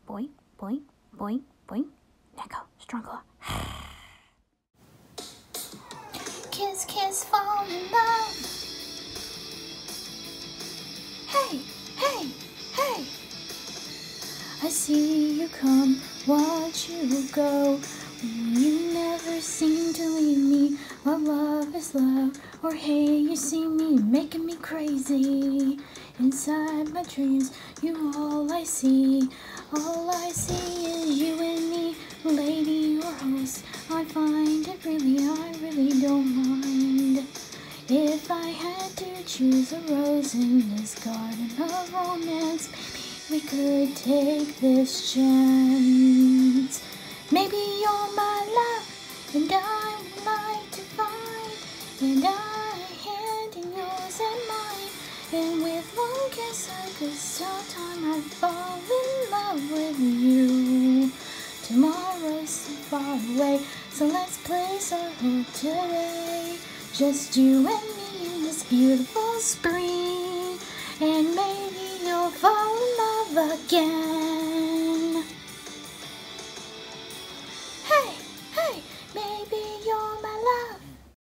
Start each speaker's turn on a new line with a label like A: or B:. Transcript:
A: boink, boink, boink, boink. Now go, strong claw. Kiss, kiss, fall in love. Hey, hey, hey. I see you come, watch you go. You never seem to leave me. What love is love? Or hey, you see me making me crazy. Inside my dreams, you all I see. All I see is you and me, lady or host. I find it I really don't mind. If I had to choose a rose in this garden of romance, maybe we could take this chance. Maybe you're my love, and I would like to find, and I hand in yours and mine. And with one kiss I could stop time, I'd fall in love with you. Tomorrow's so far away, so let's place our hope today. Just you and me in this beautiful spring, and maybe you'll fall in love again.